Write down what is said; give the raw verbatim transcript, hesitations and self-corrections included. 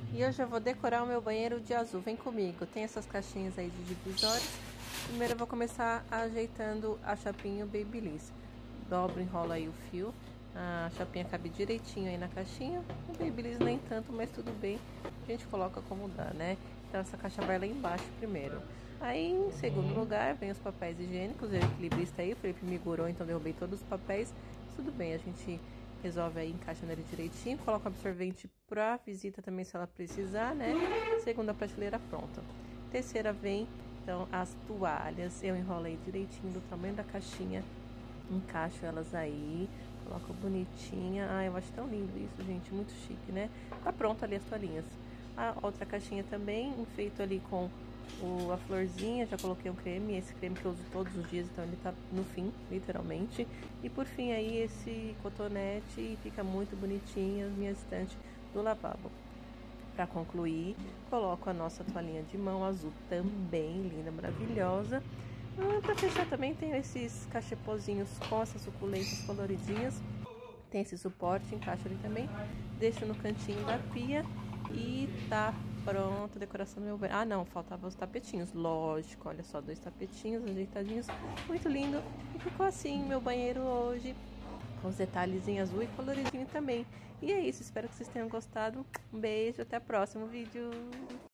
E hoje eu vou decorar o meu banheiro de azul. Vem comigo. Tem essas caixinhas aí de divisórios. Primeiro eu vou começar ajeitando a chapinha Babyliss. Dobro, enrola aí o fio. A chapinha cabe direitinho aí na caixinha. O Babyliss nem tanto, mas tudo bem. A gente coloca como dá, né? Então essa caixa vai lá embaixo primeiro. Aí, em segundo lugar, vem os papéis higiênicos. O equilibrista aí, o Felipe me gorou, então derrubei todos os papéis. Tudo bem, a gente resolve aí, encaixa nele direitinho. Coloca um absorvente pra visita também, se ela precisar, né? Segunda prateleira pronta. Terceira vem, então, as toalhas. Eu enrolo aí direitinho do tamanho da caixinha. Encaixo elas aí. Coloco bonitinha. Ah, eu acho tão lindo isso, gente. Muito chique, né? Tá pronto ali as toalhinhas. A outra caixinha também, enfeito ali com o, a florzinha. Já coloquei um creme. Esse creme que eu uso todos os dias, então ele tá no fim, literalmente. E por fim aí esse cotonete. E fica muito bonitinha a minha estante do lavabo. Pra concluir, coloco a nossa toalhinha de mão azul também, linda, maravilhosa. Ah, pra fechar também tem esses cachepozinhos com essas suculências coloridinhas. Tem esse suporte, encaixa ali também. Deixo no cantinho da pia e tá pronta a decoração do meu banheiro. Ah, não, faltavam os tapetinhos, lógico. Olha só, dois tapetinhos ajeitadinhos, muito lindo. E ficou assim meu banheiro hoje, com os detalhes em azul e coloridinho também. E é isso, espero que vocês tenham gostado. Um beijo, até o próximo vídeo.